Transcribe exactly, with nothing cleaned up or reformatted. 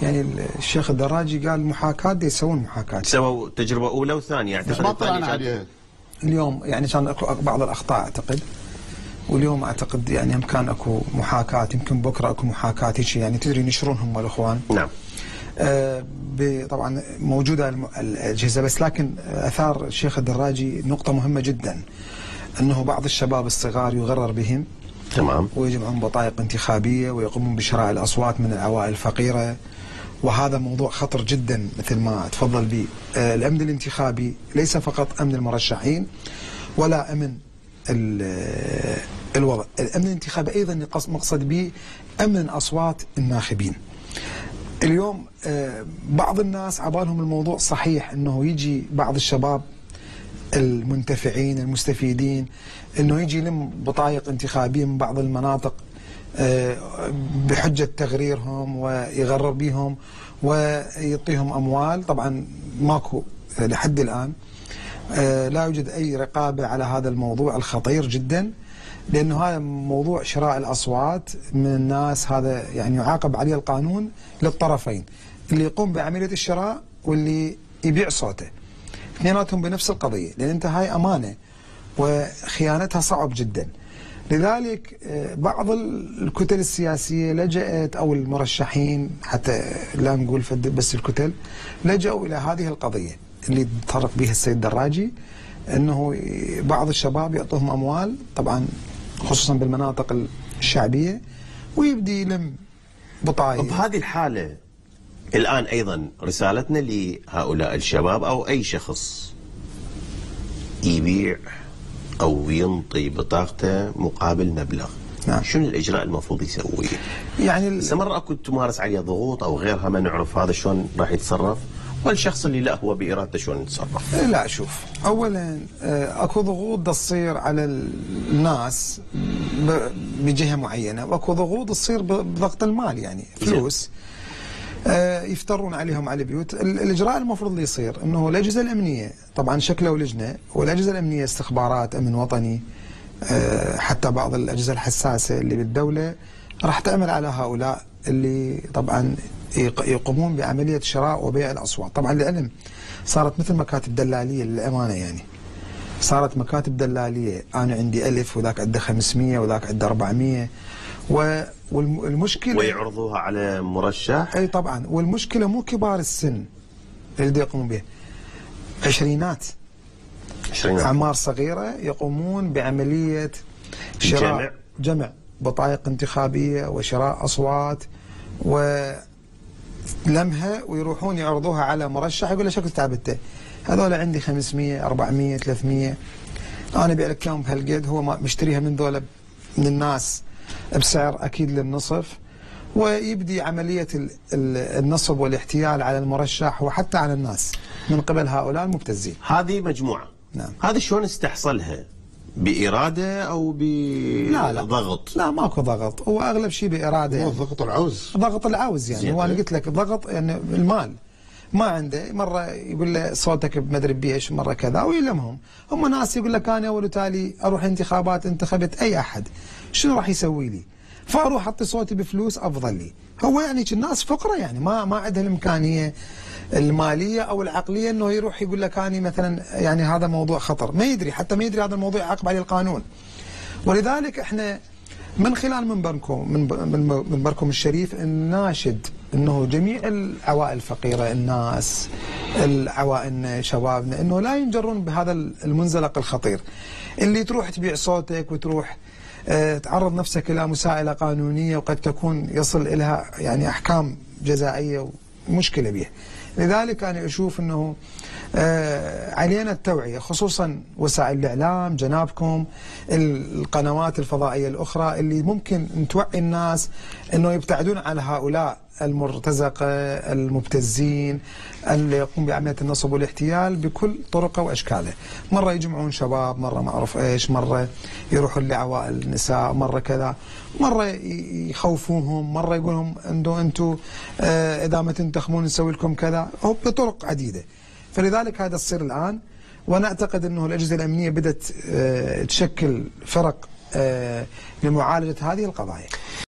يعني الشيخ الدراجي قال محاكاة دي يسوون محاكاة. سووا تجربة أولى وثانية اعتقد الثانية عليها. اليوم يعني كان اكو بعض الأخطاء أعتقد، واليوم أعتقد يعني هم كان اكو محاكاة، يمكن بكرة اكو محاكاة هيك يعني تدري ينشرون هم الإخوان. نعم. آه طبعا موجودة الأجهزة، بس لكن أثار الشيخ الدراجي نقطة مهمة جدا، أنه بعض الشباب الصغار يغرر بهم. تمام. ويجمعون بطايق انتخابية ويقومون بشراء الأصوات من العوائل الفقيرة، وهذا موضوع خطر جدا مثل ما تفضل به. آه الأمن الانتخابي ليس فقط أمن المرشحين ولا أمن الوضع، الأمن الانتخابي أيضا مقصد به أمن أصوات الناخبين. اليوم آه بعض الناس عبالهم الموضوع صحيح، أنه يجي بعض الشباب المنتفعين المستفيدين انه يجي يلم بطايق انتخابيه من بعض المناطق بحجه تغريرهم ويغرر بهم ويعطيهم اموال. طبعا ماكو لحد الان لا يوجد اي رقابه على هذا الموضوع الخطير جدا، لانه هذا موضوع شراء الاصوات من الناس هذا يعني يعاقب عليه القانون للطرفين، اللي يقوم بعمليه الشراء واللي يبيع صوته، اثنيناتهم بنفس القضية، لأن أنت هاي أمانة وخيانتها صعب جدا. لذلك بعض الكتل السياسية لجأت، أو المرشحين حتى لا نقول بس الكتل، لجأوا إلى هذه القضية اللي تطرق بها السيد دراجي، أنه بعض الشباب يعطوهم أموال طبعا خصوصا بالمناطق الشعبية، ويبدي يلم بطايق. بهذه الحالة الآن أيضا رسالتنا لهؤلاء الشباب أو أي شخص يبيع أو ينطي بطاقته مقابل مبلغ، نعم. شنو الإجراء المفروض يسويه؟ يعني مرة أكو تمارس عليه ضغوط أو غيرها، ما نعرف هذا شلون راح يتصرف، والشخص اللي لا هو بإرادته شلون يتصرف؟ لا شوف، أولا أكو ضغوط تصير على الناس بجهة معينة، وأكو ضغوط تصير بضغط المال، يعني فلوس يفترون عليهم على البيوت. الإجراء المفروض اللي يصير أنه الأجهزة الأمنية طبعا شكلوا لجنة، والأجهزة الأمنية استخبارات أمن وطني حتى بعض الأجهزة الحساسة اللي بالدولة راح تعمل على هؤلاء اللي طبعا يقومون بعملية شراء وبيع الأصوات. طبعا للعلم صارت مثل مكاتب دلالية للأمانة، يعني صارت مكاتب دلالية، أنا عندي ألف وذاك عنده خمسمية وذاك عنده أربعمية، و والمشكلة ويعرضوها على مرشح. اي طبعا، والمشكله مو كبار السن اللي يقومون به، عشرينات عشرينات اعمار صغيره يقومون بعمليه شراء جمع جمع بطايق انتخابيه وشراء اصوات ولمها، ويروحون يعرضوها على مرشح يقول له شكل تعبته، هذول عندي خمسمية أربعمية ثلاثمية، انا ابيع لك اياهم بهالقد، هو مشتريها من ذولا من الناس بسعر أكيد للنصف، ويبدي عملية النصب والاحتيال على المرشح وحتى على الناس من قبل هؤلاء المبتزين. هذه مجموعة. نعم. هذا شلون استحصلها؟ بإرادة أو بضغط؟ لا, لا ماكو ضغط، هو أغلب شيء بإرادة. هو ضغط العوز. ضغط العوز يعني، هو أنا قلت لك ضغط يعني المال ما عنده، مرة يقول له صوتك بمدري بيش، مرة كذا، ويلمهم. هم ناس يقول لك أنا أول وتالي أروح انتخابات، انتخبت أي أحد شنو راح يسوي لي؟ فاروح اعطي صوتي بفلوس افضل لي. هو يعني الناس فقره، يعني ما ما عندها الامكانيه الماليه او العقليه انه يروح يقول لك اني مثلا يعني هذا موضوع خطر، ما يدري، حتى ما يدري هذا الموضوع يعاقب عليه القانون. ولذلك احنا من خلال منبركم من منبركم الشريف نناشد انه جميع العوائل الفقيره، الناس العوائلنا شبابنا، انه لا ينجرون بهذا المنزلق الخطير اللي تروح تبيع صوتك وتروح تعرض نفسك إلى مساءلة قانونية، وقد تكون يصل إليها يعني أحكام جزائية ومشكلة بها. لذلك أنا أشوف أنه علينا التوعية، خصوصا وسائل الإعلام، جنابكم القنوات الفضائية الأخرى اللي ممكن توعي الناس أنه يبتعدون عن هؤلاء المرتزقة المبتزين اللي يقوم بعملية النصب والاحتيال بكل طرقه وأشكاله. مرة يجمعون شباب، مرة ما أعرف إيش، مرة يروحون لعوائل النساء، مرة كذا، مرة يخوفوهم، مرة يقولهم أنتم أنتم إذا ما تنتخبون نسوي لكم كذا، هو بطرق عديدة. فلذلك هذا الصير الآن، وأنا أعتقد أنه الأجهزة الأمنية بدأت تشكل فرق لمعالجة هذه القضايا.